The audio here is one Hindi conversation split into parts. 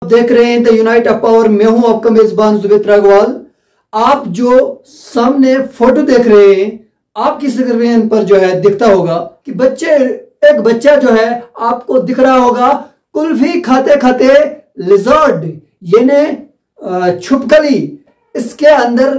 देख रहे हैं द यूनाइट ऑफ पावर। मैं हूं आपका मेजबान जुबेद राघवाल। आप जो सामने फोटो देख रहे हैं, आपकी स्क्रीन पर जो है दिखता होगा कि एक बच्चा जो है आपको दिख रहा होगा कुल्फी खाते खाते लिजर्ड यानी छुपकली इसके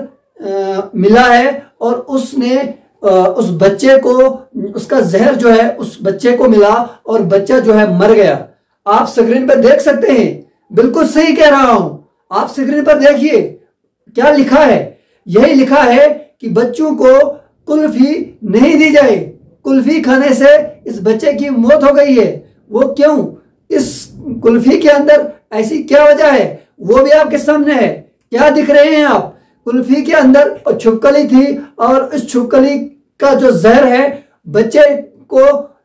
अंदर मिला है और उसने उस बच्चे को, उसका जहर जो है उस बच्चे को मिला और बच्चा जो है मर गया। आप स्क्रीन पर देख सकते हैं, बिल्कुल सही कह रहा हूं। आप स्क्रीन पर देखिए क्या लिखा है। यही लिखा है कि बच्चों को कुल्फी नहीं दी जाए। कुल्फी खाने से इस बच्चे की मौत हो गई है। वो क्यों? इस कुल्फी के अंदर ऐसी क्या वजह है, वो भी आपके सामने है। क्या दिख रहे हैं आप? कुल्फी के अंदर छुपकली थी और इस छुपकली का जो जहर है बच्चे को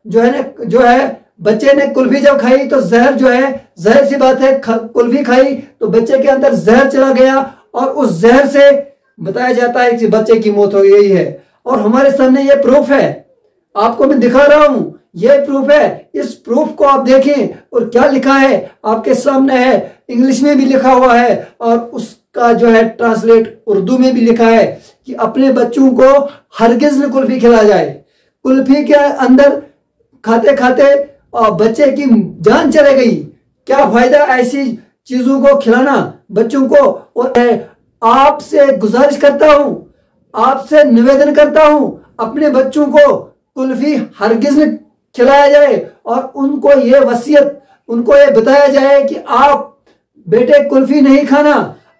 जो है बच्चे ने कुल्फी जब खाई तो जहर जो है, जहर सी बात है, कुल्फी खाई तो बच्चे के अंदर जहर चला गया और उस जहर से बताया जाता है कि बच्चे की मौत हो गई है। और हमारे सामने ये प्रूफ है, आपको मैं दिखा रहा हूं, ये प्रूफ है। इस प्रूफ को आप देखें और क्या लिखा है आपके सामने है। इंग्लिश में भी लिखा हुआ है और उसका जो है ट्रांसलेट उर्दू में भी लिखा है कि अपने बच्चों को हरगिज न कुल्फी खिलाया जाए। कुल्फी के अंदर खाते खाते बच्चे की जान चले गई। क्या फायदा ऐसी चीजों को खिलाना बच्चों को। और आपसे गुजारिश करता हूं, आपसे निवेदन करता हूं, अपने बच्चों को कुल्फी हरगिज न खिलाया जाए और उनको ये वसीयत, उनको ये बताया जाए कि आप बेटे कुल्फी नहीं खाना,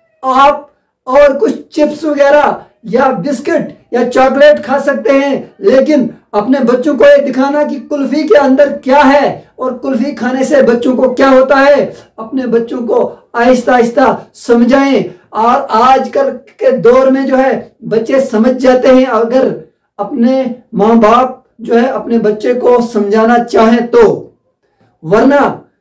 आप और कुछ चिप्स वगैरह या बिस्किट या चॉकलेट खा सकते हैं, लेकिन अपने बच्चों को ये दिखाना कि कुल्फी के अंदर क्या है और कुल्फी खाने से बच्चों को क्या होता है। अपने बच्चों को आहिस्ता आहिस्ता समझाएं। और आजकल के दौर में जो है बच्चे समझ जाते हैं अगर अपने माँ बाप जो है अपने बच्चे को समझाना चाहें तो। वरना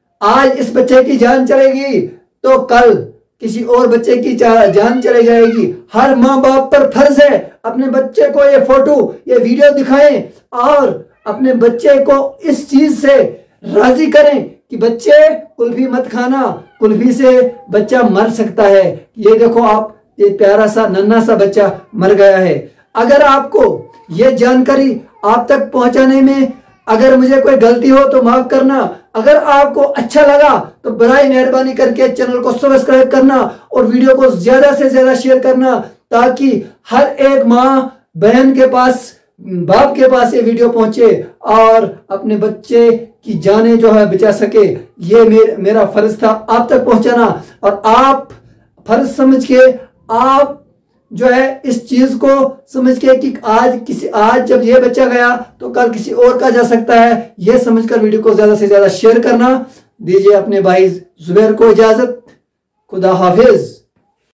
आज इस बच्चे की जान चलेगी तो कल किसी और बच्चे की जान चली जाएगी। हर माँ बाप पर फर्ज है अपने बच्चे को ये फोटो, ये वीडियो दिखाएं और अपने बच्चे को इस चीज से राजी करें कि बच्चे कुल्फी मत खाना, कुल्फी से बच्चा मर सकता है। ये देखो आप, ये प्यारा सा नन्हा सा बच्चा मर गया है। अगर आपको ये जानकारी आप तक पहुंचाने में अगर मुझे कोई गलती हो तो माफ करना। अगर आपको अच्छा लगा तो बराए मेहरबानी करके चैनल को सब्सक्राइब करना और वीडियो को ज्यादा से ज्यादा शेयर करना, ताकि हर एक माँ बहन के पास, बाप के पास ये वीडियो पहुंचे और अपने बच्चे की जानें जो है बचा सके। ये मेरा फर्ज था आप तक पहुंचाना। और आप फर्ज समझ के, आप जो है इस चीज को समझ के कि आज जब ये बच्चा गया तो कल किसी और का जा सकता है, ये समझकर वीडियो को ज्यादा से ज्यादा शेयर करना। दीजिए अपने भाई जुबैर को इजाजत। खुदा हाफिज।